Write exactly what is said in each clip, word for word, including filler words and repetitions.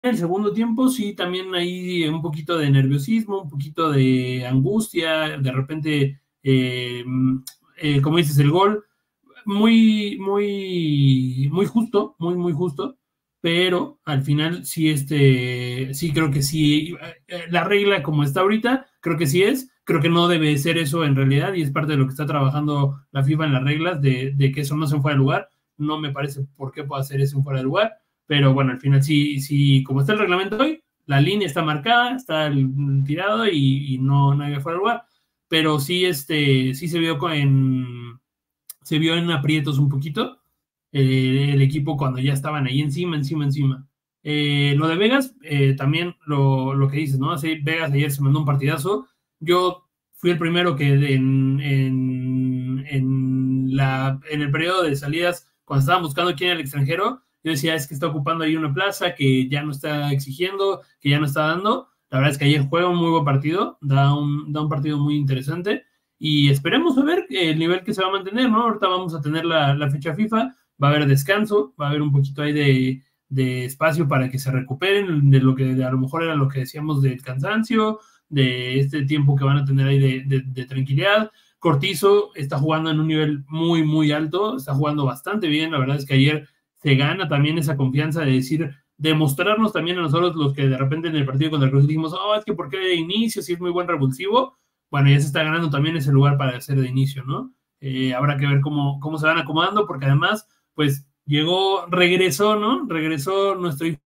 el segundo tiempo sí, también hay un poquito de nerviosismo, un poquito de angustia, de repente, eh, eh, como dices, el gol muy, muy, muy justo, muy, muy justo, pero al final sí, este, sí creo que sí, la regla como está ahorita, creo que sí es, creo que no debe ser eso en realidad y es parte de lo que está trabajando la FIFA en las reglas de, de que eso no se fuera de lugar, no me parece por qué pueda hacer eso en fuera de lugar, pero bueno, al final sí, sí, como está el reglamento hoy, la línea está marcada, está el, tirado y, y no, no había fuera de lugar, pero sí, este, sí se vio en se vio en aprietos un poquito eh, el equipo cuando ya estaban ahí encima, encima, encima. Eh, lo de Vegas, eh, también lo, lo, que dices, ¿no? Sí, Vegas ayer se mandó un partidazo. Yo fui el primero que en, en, en, la, en el periodo de salidas, cuando estaban buscando quién era el extranjero, yo decía, es que está ocupando ahí una plaza, que ya no está exigiendo, que ya no está dando. La verdad es que ayer juega un muy buen partido, da un, da un partido muy interesante y esperemos a ver el nivel que se va a mantener, ¿no? Ahorita vamos a tener la, la fecha FIFA, va a haber descanso, va a haber un poquito ahí de, de espacio para que se recuperen de lo que de, a lo mejor era lo que decíamos del cansancio, de este tiempo que van a tener ahí de, de, de tranquilidad. Cortizo está jugando en un nivel muy, muy alto, está jugando bastante bien, la verdad es que ayer se gana también esa confianza de decir, demostrarnos también a nosotros los que de repente en el partido contra el Cruz dijimos, oh, es que por qué de inicio, si es muy buen revulsivo, bueno, ya se está ganando también ese lugar para hacer de inicio, ¿no? Eh, habrá que ver cómo, cómo se van acomodando, porque además, pues, llegó, regresó, ¿no? Regresó nuestro hijo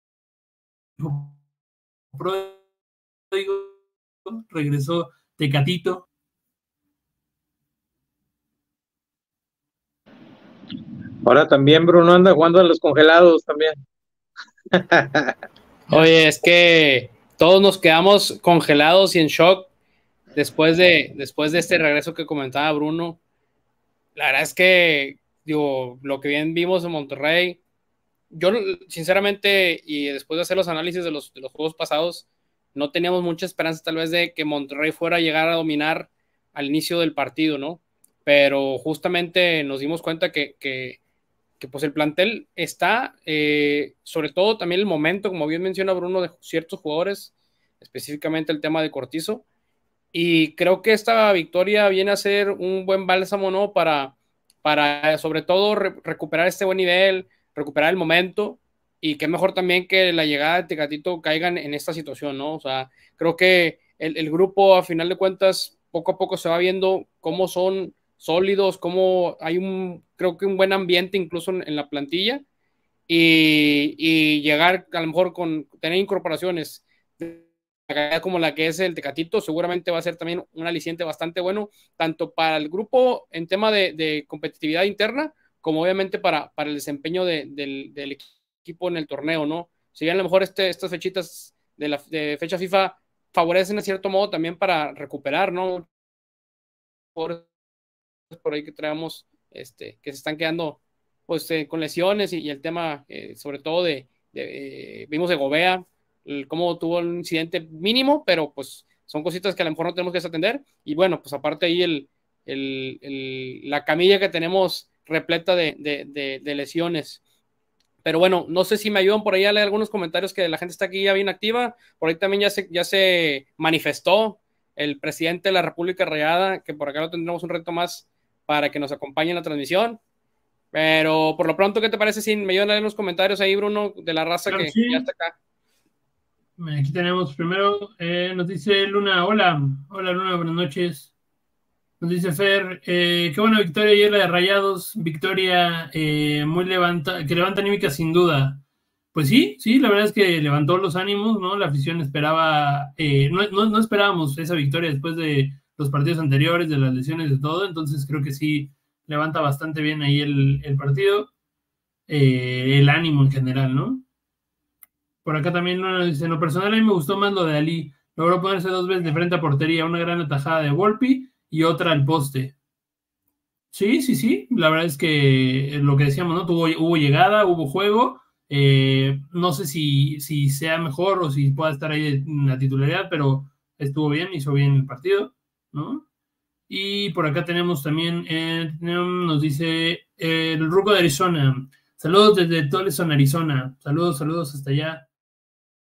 pródigo, regresó Tecatito. Ahora también Bruno anda jugando a los congelados también. Oye, es que todos nos quedamos congelados y en shock después de, después de este regreso que comentaba Bruno. La verdad es que, digo, lo que bien vimos en Monterrey, yo sinceramente, y después de hacer los análisis de los, de los juegos pasados, no teníamos mucha esperanza tal vez de que Monterrey fuera a llegar a dominar al inicio del partido, ¿no? Pero justamente nos dimos cuenta que, que, que pues el plantel está, eh, sobre todo también el momento, como bien menciona Bruno, de ciertos jugadores, específicamente el tema de Cortizo, y creo que esta victoria viene a ser un buen bálsamo, ¿no? Para, para sobre todo re recuperar este buen nivel, recuperar el momento, y qué mejor también que la llegada de Tecatito caigan en esta situación, ¿no? O sea, creo que el, el grupo, a final de cuentas, poco a poco se va viendo cómo son sólidos, cómo hay un, creo que un buen ambiente incluso en, en la plantilla, y, y llegar a lo mejor con tener incorporaciones como la que es el Tecatito, seguramente va a ser también un aliciente bastante bueno, tanto para el grupo en tema de, de competitividad interna, como obviamente para, para el desempeño de, de, del equipo en el torneo, ¿no? Si bien a lo mejor este, estas fechitas de, la, de fecha FIFA favorecen de cierto modo también para recuperar, ¿no? Por, por ahí que traemos, este, que se están quedando pues eh, con lesiones y, y el tema eh, sobre todo de, de eh, vimos de Gobea, el, cómo tuvo un incidente mínimo, pero pues son cositas que a lo mejor no tenemos que atender, y bueno, pues aparte ahí el, el, el la camilla que tenemos repleta de, de, de, de lesiones. Pero bueno, no sé si me ayudan por ahí a leer algunos comentarios, que la gente está aquí ya bien activa. Por ahí también ya se, ya se manifestó el presidente de la República Rayada, que por acá lo tendremos un reto más para que nos acompañe en la transmisión. Pero por lo pronto, ¿qué te parece si me ayudan a leer los comentarios ahí, Bruno, de la raza Claro, que sí. ya está acá? Aquí tenemos primero, eh, nos dice Luna, hola, hola Luna, buenas noches. Nos dice Fer, eh, qué buena victoria ayer la de Rayados, victoria eh, muy levanta, que levanta anímica sin duda. Pues sí, sí, la verdad es que levantó los ánimos, ¿no? La afición esperaba, eh, no, no, no esperábamos esa victoria después de los partidos anteriores, de las lesiones, de todo, entonces creo que sí levanta bastante bien ahí el, el partido, eh, el ánimo en general, ¿no? Por acá también nos dice, en lo personal a mí me gustó más lo de Ali, logró ponerse dos veces de frente a portería, una gran atajada de Volpi y otra al poste. Sí, sí, sí, la verdad es que lo que decíamos, ¿no? Tuvo, hubo llegada, hubo juego, eh, no sé si, si sea mejor o si pueda estar ahí en la titularidad, pero estuvo bien, hizo bien el partido, ¿no? Y por acá tenemos también, eh, nos dice eh, el Ruco de Arizona, saludos desde Toleson, Arizona, saludos, saludos hasta allá.